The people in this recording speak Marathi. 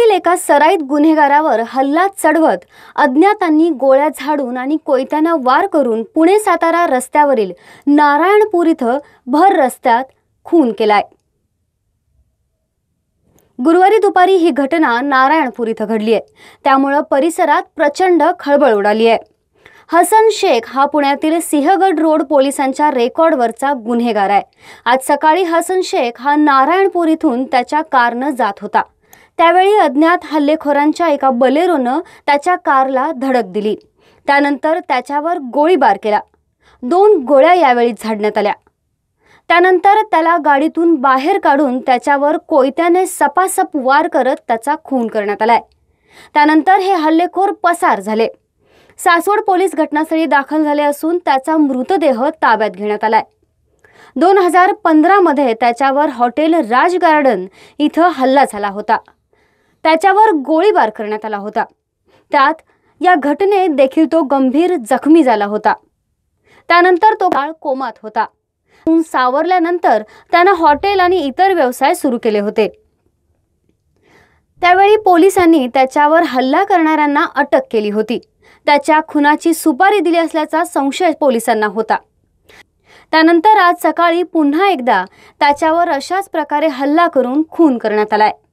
पुण्यातील एका सराईत गुन्हेगारावर हल्ला चढवत अज्ञातांनी गोळ्या झाडून आणि कोयत्याने वार करून पुणे सातारा रस्त्यावरील नारायणपूर इथं भर रस्त्यात खून केलाय। गुरुवारी दुपारी ही घटना नारायणपूर इथं घडली आहे। त्यामुळे परिसरात प्रचंड खळबळ उडाली आहे। हसन शेख हा पुण्यातील सिंहगड रोड पोलिसांच्या रेकॉर्डवरचा गुन्हेगार आहे। आज सकाळी हसन शेख हा नारायणपूर इथून त्याच्या कारने जात होता। त्यावेळी अज्ञात हल्लेखोरांच्या एका बलेरोनं त्याच्या कारला धडक दिली। त्यानंतर त्याच्यावर गोळीबार केला। 2 गोळ्या यावेळी झाडण्यात आल्या। त्यानंतर त्याला गाडीतून बाहेर काढून त्याच्यावर कोयत्याने सपासप वार करत त्याचा खून करण्यात आलाय। त्यानंतर हे हल्लेखोर पसार झाले। सासवड पोलीस घटनास्थळी दाखल झाले असून त्याचा मृतदेह ताब्यात घेण्यात आलाय। 2015 मध्ये त्याच्यावर हॉटेल राज गार्डन इथं हल्ला झाला होता। त्याच्यावर गोळीबार करण्यात आला होता। त्यात या घटनेत देखील तो गंभीर जखमी झाला होता। त्यानंतर तो काळ कोमात होता। सावरल्यानंतर त्याने हॉटेल आणि इतर व्यवसाय सुरू केले होते। त्यावेळी पोलिसांनी त्याच्यावर हल्ला करणाऱ्यांना अटक केली होती। त्याच्या खुनाची सुपारी दिली असल्याचा संशय पोलिसांना होता। त्यानंतर आज सकाळी पुन्हा एकदा त्याच्यावर अशाच प्रकारे हल्ला करून खून करण्यात आलाय।